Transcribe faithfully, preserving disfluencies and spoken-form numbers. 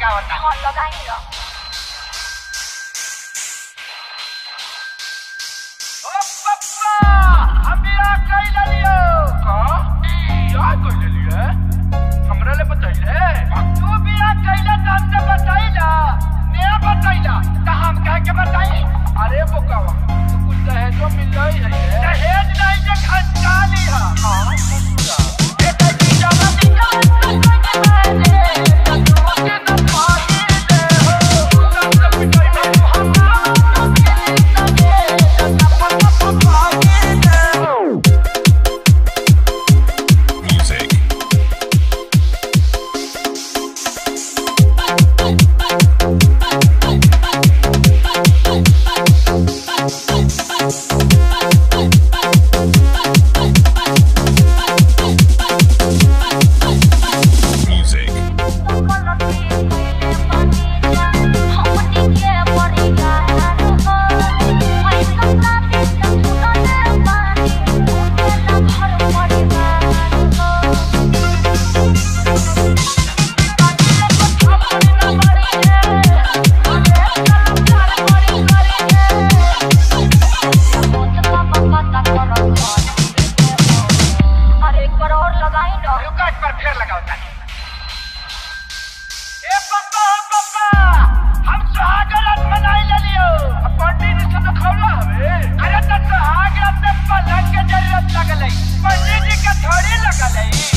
लगावता हां लगाई लो ओ पप्पा हम बिया कइल लियो का क्या कइल लियो हमरा ले बताइले तू बिया कइल त हमसे बताइला ने बताइला त हम कह के बताई अरे बोकावा तो कुछ दहेज तो मिल रही है दहेज नहीं जे खंडा लिया हां पूरा ए कई जावा दिया पंडित जी के थोड़ी लगल है।